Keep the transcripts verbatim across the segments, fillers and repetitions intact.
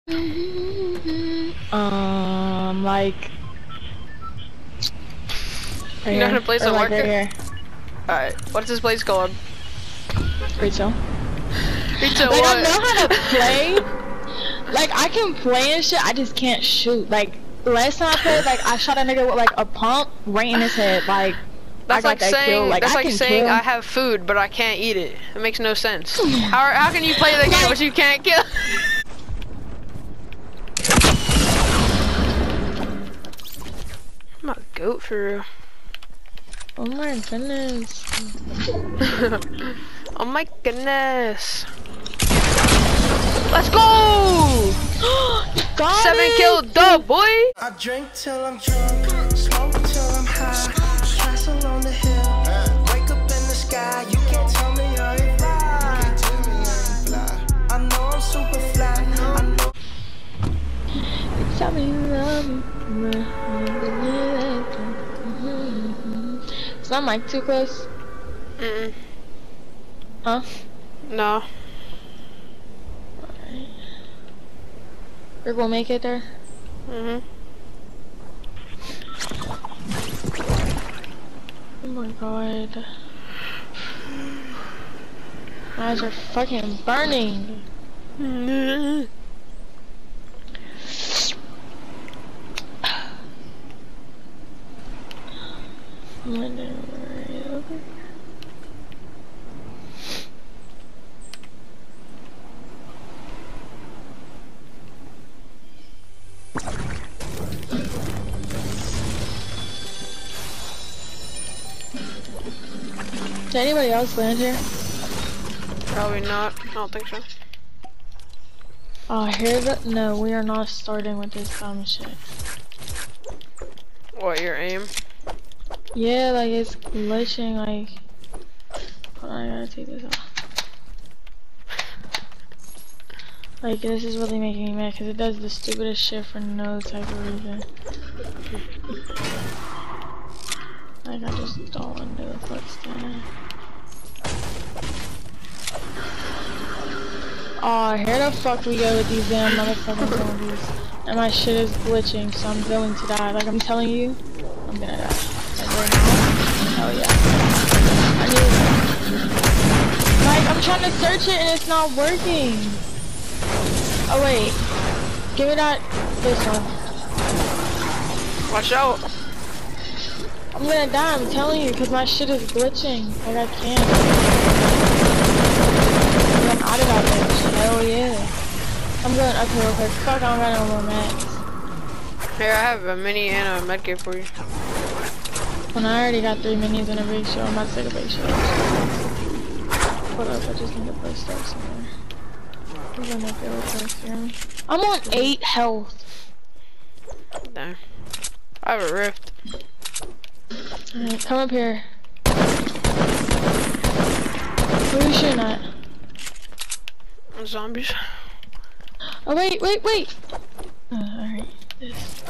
Um, like. Right You know how here. to place Or a like marker? right here. Alright, what's this place called? Rachel. Rachel, Like, what? I know how to play. Like, I can play and shit, I just can't shoot. Like, last time I played, like, I shot a nigga with, like, a pump right in his head. Like, That's I got like that saying, kill. Like, that's I like can saying kill. I have food, but I can't eat it. It makes no sense. how, how can you play the game, Like, but you can't kill? I'm a goat for real. Oh my goodness. Oh my goodness. Let's go! Got Seven it. kill dub, boy! I drink till I'm drunk, smoke till I'm high, castle on the hill, wake up in the sky, you can't tell me I ain't fly. I know I'm super fly, I know. Tell me you love me. Is my mic too close? Mm-mm. Huh? No. Alright. We're gonna make it there? Mm-hmm. Oh my god. My eyes are fucking burning. Mm-hmm. Did anybody else land here? Probably not. I don't think so. Oh, here the- no, we are not starting with this dumb shit. What, your aim? Yeah, like it's glitching, like. Hold on, I gotta take this off. Like, this is really making me mad because it does the stupidest shit for no type of reason. Like, I just don't want to do the footstand. Aw, oh, here the fuck we go with these damn motherfucking zombies. And my shit is glitching, so I'm going to die. Like, I'm telling you, I'm gonna die. Like, right now. Hell yeah. I knew it. Like, I'm trying to search it and it's not working. Oh, wait. Give me that. This one. Watch out. I'm gonna die, I'm telling you, because my shit is glitching. Like, I can't. I'm out of that bitch. Hell yeah. I'm going up here real quick. Fuck, I don't got no more mats. Here, I have a mini and a medkit for you. When I already got three minis and a big show, I'm about to take a big show. Hold up, I just need to play stuff somewhere. I'm gonna make it real quick, hear me? I'm on eight health. Damn. I have a rift. Alright, come up here. Who are you shooting at? Zombies. Oh wait, wait, wait! Uh, alright, this.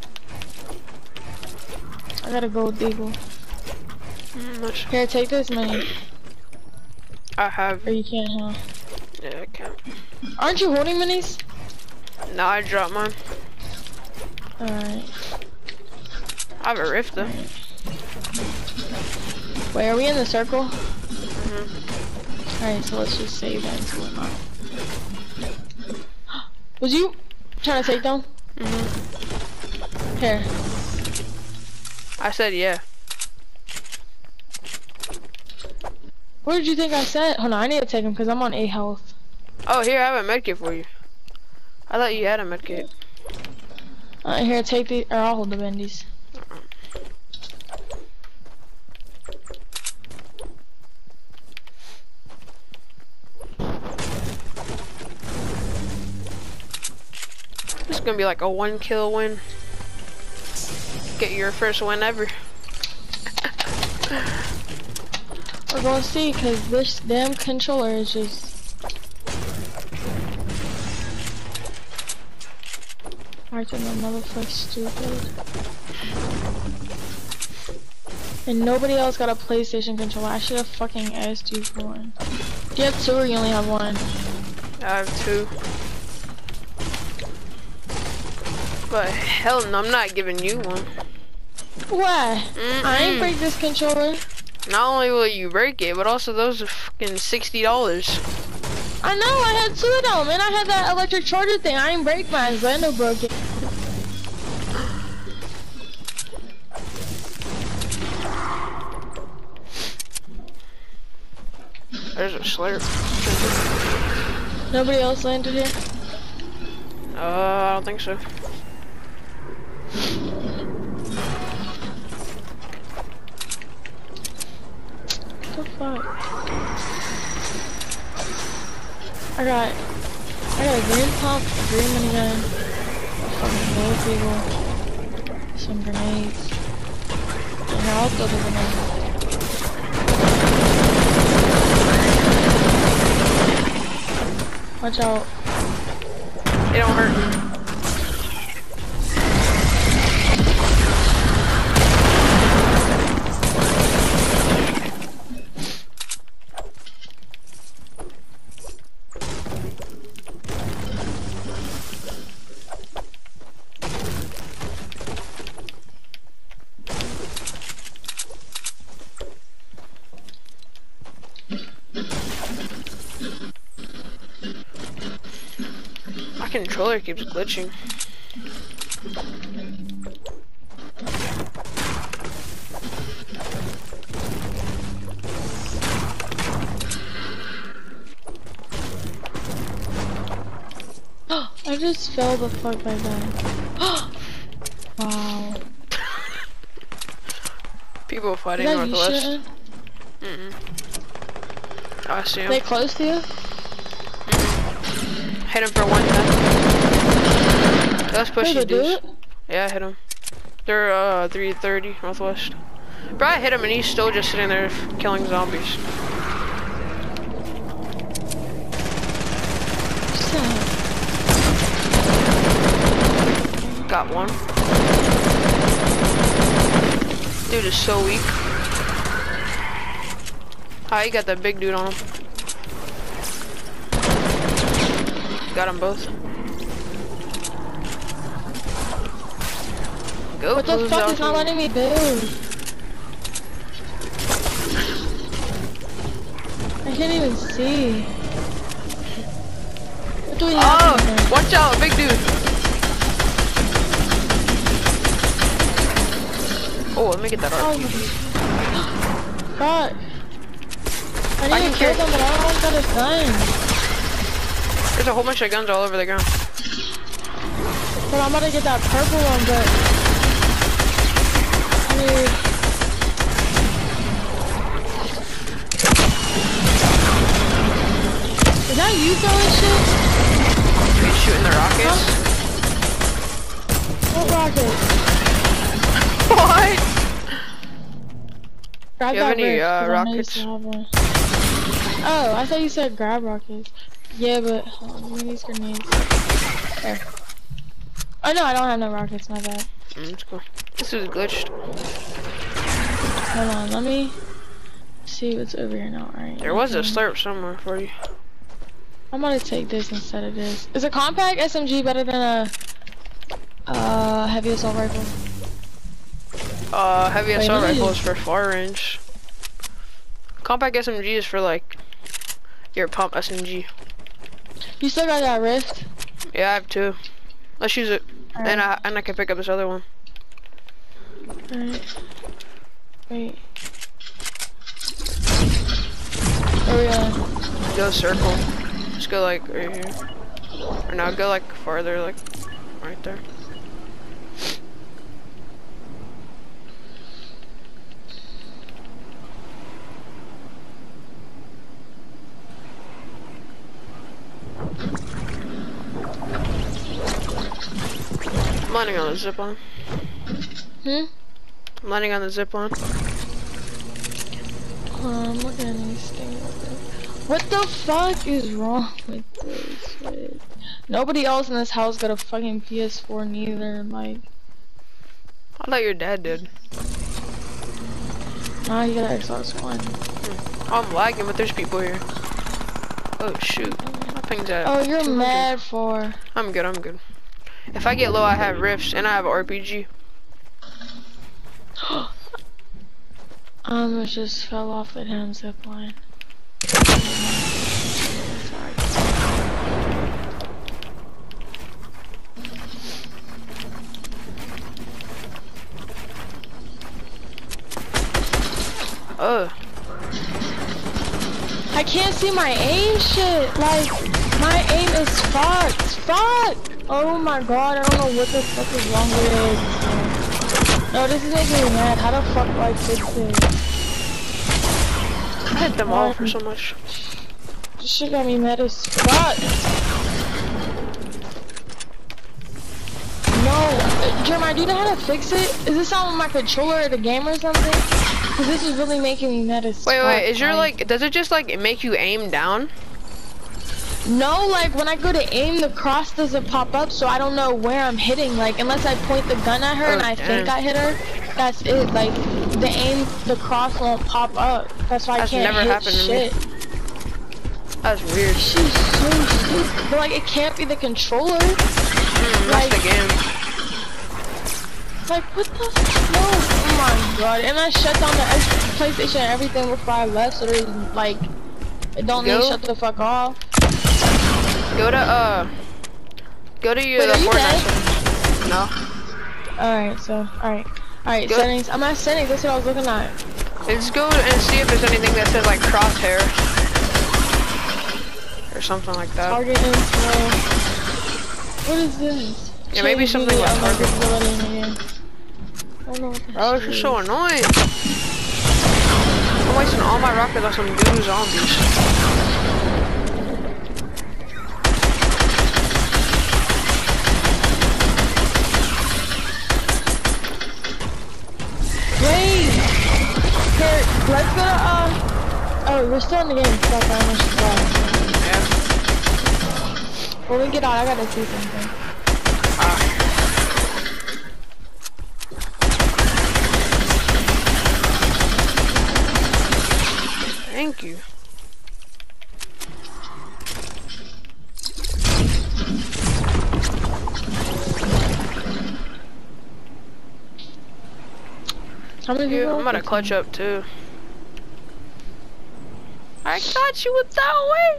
I got a gold eagle. Mm, much. Here, take this money. I have. Or you can't, huh? Yeah, I can't. Aren't you holding minis? No, I dropped mine. Alright. I have a rift though. Right. Wait, are we in the circle? Mm-hmm. Alright, so let's just save that until we're not. Was you trying to take them? Mm-hmm. Here. I said yeah. What did you think I said? Hold on, I need to take them because I'm on eight health. Oh, here, I have a medkit for you. I thought you had a medkit. Alright, here, take the, or I'll hold the bendies. This is gonna be like a one kill win. Get your first win ever. We're gonna see, cause this damn controller is just. Acting my motherfucker stupid. And nobody else got a PlayStation controller. I should have fucking asked you for one. Do you have two or you only have one? I have two. But hell no, I'm not giving you one. Why? Mm-mm. I ain't break this controller. Not only will you break it, but also those are fucking sixty dollars. I know, I had two of them, and I had that electric charger thing. I ain't break mine, so I know broke it. There's a slurp. Nobody else landed here? Uh, I don't think so. What the fuck? I got, I got a green pump, a green minigun, a fucking low people, some grenades, and here, I'll throw the grenade. Watch out. It don't hurt. My controller keeps glitching. I just fell the fuck by that. Wow. People fighting Is that you northwest. shooting? Mm-mm. I see him. They close to you? Mm-mm. Hit him for one time. Let's push Wait, these they do dudes. it? Yeah, I hit him. They're uh three thirty northwest. Bro, I hit him and he's still just sitting there killing zombies. What's that? Got one. Dude is so weak. Ah, he got that big dude on him. Got them both. Go, What the Blues, fuck out is not here. letting me build? I can't even see. What do we have Oh, in there? watch out, big dude. Oh, let me get that Oh R P G. my god. I I need can to kill carry- them, but I don't got a gun. There's a whole bunch of guns all over the ground. But I'm about to get that purple one, but I need... Is that you throwing shit? Are you shooting the rockets? What rocket? What? Grab You have that any, rift, uh, 'cause I know you rockets? still have one. Oh, I thought you said grab rockets. Yeah, but hold on, give me these grenades. There. Oh no, I don't have no rockets, my bad. Mm, it's cool. This is glitched. Hold on, let me see what's over here now. Alright. There was a okay. slurp somewhere for you. I'm gonna take this instead of this. Is a compact S M G better than a uh, heavy assault rifle? Uh, heavy Wait, assault let me rifle just- is for far range. Compact S M G is for like your pump S M G. You still got that rift? Yeah, I have two. Let's use it, Alright. and I and I can pick up this other one. Alright. Wait. Where we going? Go circle. Just go like right here. Or no, go like farther, like right there. I'm landing on the zip line. Hmm? I'm landing on the zip line. Um, look at these things. What the fuck is wrong with this shit? Nobody else in this house got a fucking P S four neither, like... I thought your dad did. Nah, you got an Xbox One. Oh, I'm lagging, but there's people here. Oh shoot. My ping's at Oh, you're two hundred. mad for... I'm good, I'm good. If I get low, I have rifts and I have R P G. I almost just fell off the damn zip line. Sorry. Oh. I can't see my aim shit. Like, my aim is fucked. Fuck. Oh my god, I don't know what the fuck is wrong with it. No, this is making me mad. How the fuck do I fix it? I hit them all for so much. This shit got me mad as fuck. No, uh, Jeremiah, do you know how to fix it? Is this on my controller or the game or something? Cause this is really making me mad as Wait, fuck. wait, is your like, like, does it just like make you aim down? No, like when I go to aim, the cross doesn't pop up, so I don't know where I'm hitting. Like unless I point the gun at her Oh, and I damn. think I hit her, that's it. Like the aim, the cross won't pop up. That's why That's I can't never hit happened to me. shit. That's weird. She's so stupid. But like it can't be the controller. Mm, Like- that's the game. Like what the f- no? Oh my god! And I shut down the X PlayStation and everything before I left, so there's like it don't need Go. to shut the fuck off. Go to uh, go to your Wait, the are you Fortnite dead? settings. No. Alright, so alright, alright Go. settings. I'm at settings. That's what I was looking at. Let's go and see if there's anything that says like crosshair or something like that. Target info. What is this? Yeah, maybe Change something media like target. unlockability in the game. I don't know what that Bro, this shit is so is. annoying. I'm wasting all my rockets on some goo zombies. Wait! Here, let's go to, uh... Oh, we're still in the game. Fuck, I almost forgot. Yeah. When we get out, I gotta see something. Ah. Thank you. How many Dude, people? I'm gonna clutch up too. I got you with that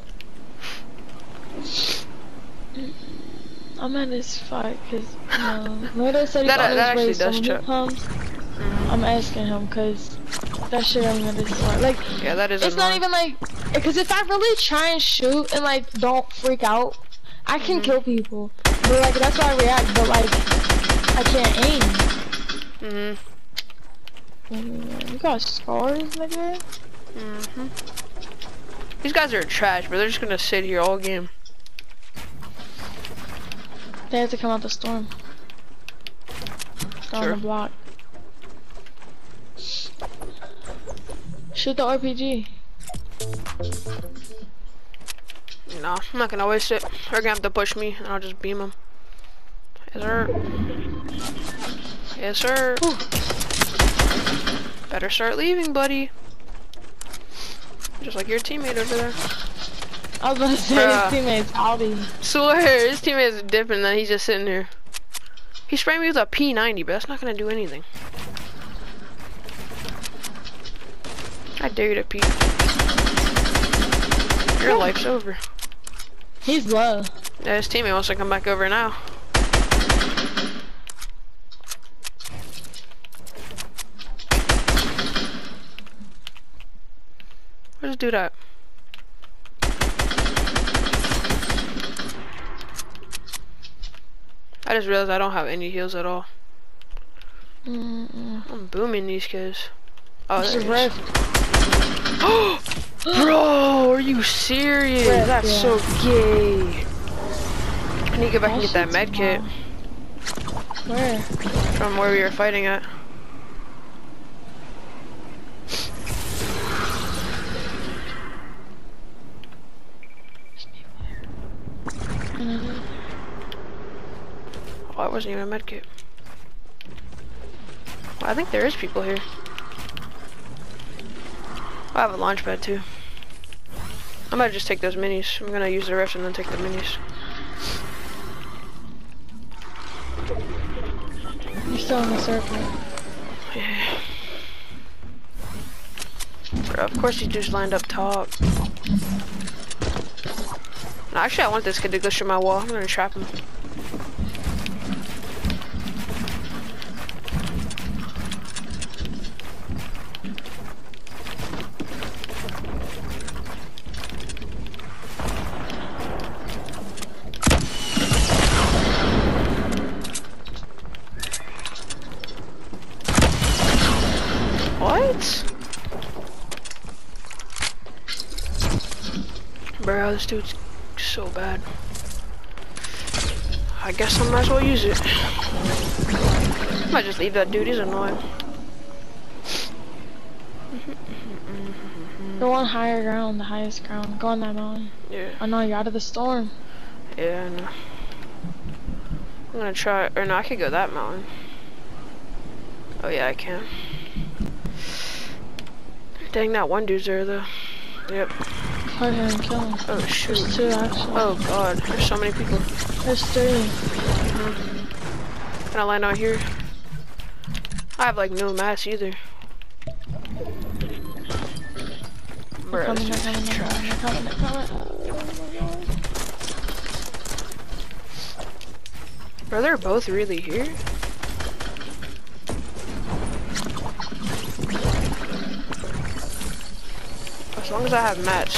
way. I'm at this fight because, you know, Lito said he's That- on that his way, actually does so when check. he comes, Mm. I'm asking him because that shit I'm at this fight. Like, Yeah, that is it's not annoying. even like, because if I really try and shoot and like don't freak out, I can Mhm. kill people. But like, that's why I react, but like, I can't aim. Mhm. Mm, You got scars, nigga? Mhm. These guys are trash, but they're just gonna sit here all game. They have to come out the storm. They're Sure. on the block. Shoot the R P G. No, I'm not gonna waste it. They're gonna have to push me, and I'll just beam them. Yes, sir. Yes, sir. Whew. Better start leaving, buddy. Just like your teammate over there. I was gonna say Bruh. his teammates, Audi. Swear, his teammate is dipping, and then he's just sitting there. He sprayed me with a P ninety, but that's not gonna do anything. I dare you to peek. Your life's over. He's low. Yeah, his teammate wants to come back over now. Where's this dude at? I just realized I don't have any heals at all. Mm -mm. I'm booming these kids. Oh, It's a there it is. rift. Bro, are you serious? Rift, That's yeah. so gay. I need to go back and get that shit's med kit wild. Where? from where we were fighting at. Oh, it wasn't even a med kit. Well, I think there is people here. I have a launch pad too. I might just take those minis. I'm gonna use the rest and then take the minis. You're still in the circle. Yeah. Bro, of course he just lined up top. No, actually, I want this kid to go through my wall. I'm gonna trap him. What? Bro, this dude's so bad. I guess I might as well use it. Might just leave that dude, he's annoying. Go on higher ground, the highest ground. Go on that mountain. Yeah. Oh no, you're out of the storm. Yeah, I know. I'm gonna try, or no, I could go that mountain. Oh yeah, I can. Dang, that one dude's there though. Yep. Go ahead and kill him. Oh shoot. There's two actually. Oh god, there's so many people. There's three. Mm-hmm. Can I land out here? I have like no mass either. They're Bro, coming, this they're coming, dude's they're coming, they're coming, they're coming. Oh my god. Bro, they're both really here? As long as I have mats.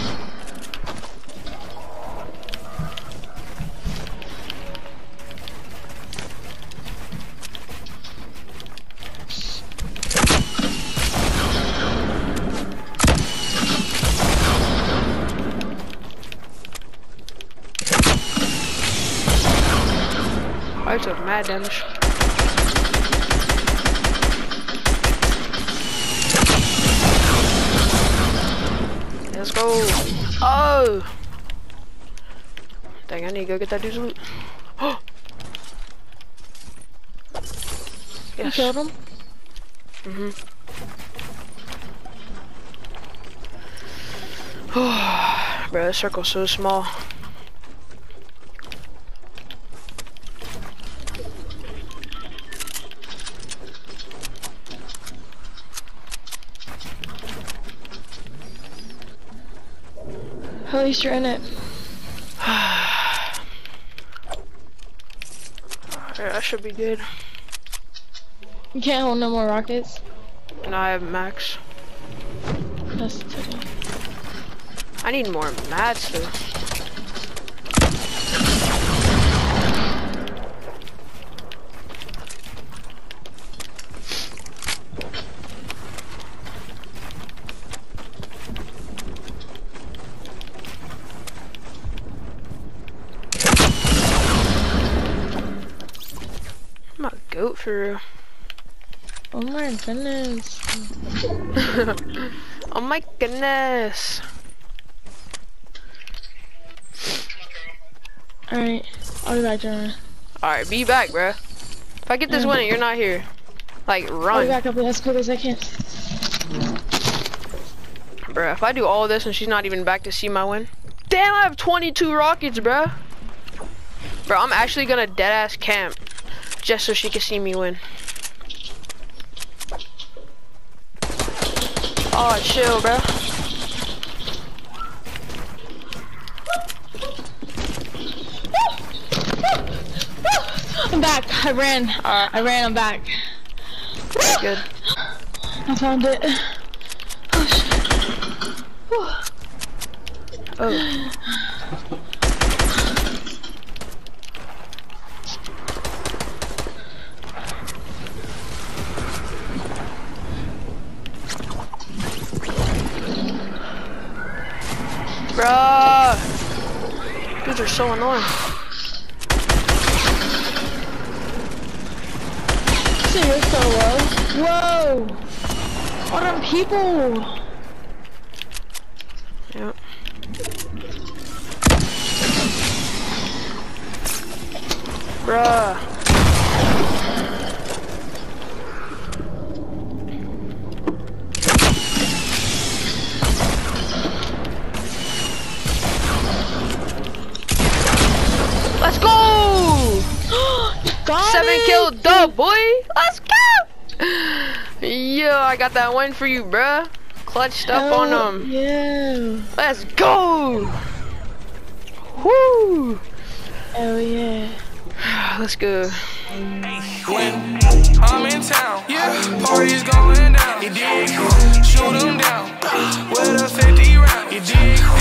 I took mad damage. Let's go. Oh! Dang, I need to go get that dude's loot. Oh! You Yes. killed him? Mm-hmm. Bro, this circle's so small. At least you're in it. Yeah, I should be good. You can't hold no more rockets. And I have max. That's today. I need more mats though. I'm a goat for real. Oh my goodness. Oh my goodness. Alright, I'll be back, Jeremy. Alright, be back, bro. If I get this Mm. win and you're not here, like, I'll be run. back up as quick as I can. Bruh, if I do all this and she's not even back to see my win. Damn, I have twenty-two rockets, bruh. Bro, I'm actually gonna dead-ass camp just so she can see me win. Oh, chill, bro. I'm back. I ran. Alright. I ran. I'm back. Good. I found it. Oh shit. Whew. Oh. Bruh. Dudes are so annoying. See, you're so low. Whoa! What are people? Yep. Bruh. Let's go! Got seven kill dub, boy. Let's go. Yo, I got that one for you, bruh. Clutched up oh, on them. Yeah. Let's go. Woo. Oh yeah. Let's go. When I'm in town, yeah, party's going down. You dig? Shoot 'em down with a fifty round. You dig?